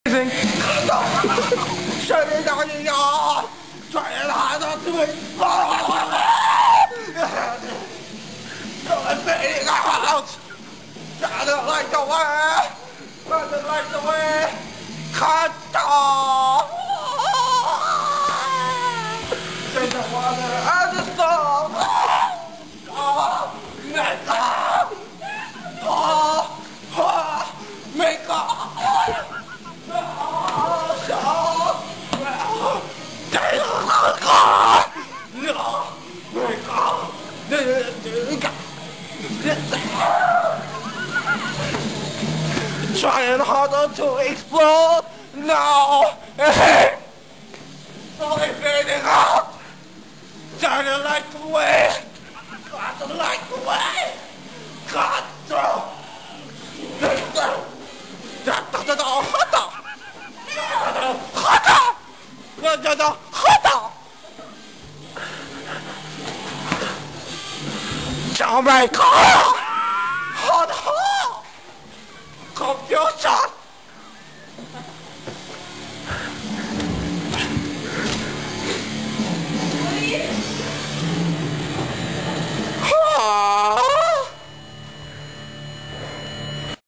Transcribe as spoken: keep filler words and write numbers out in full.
看到山里大一样，穿越他的腿，这位飞一个好，站着来各位，站着来各位，看到，现在我的儿子走，啊，没走，啊啊，没走。Trying harder to explode now. Only fading out. Turn the light away. Got the light away. Got through. Da da da da da. Da da da da da. 小麦克，好的好，好表情。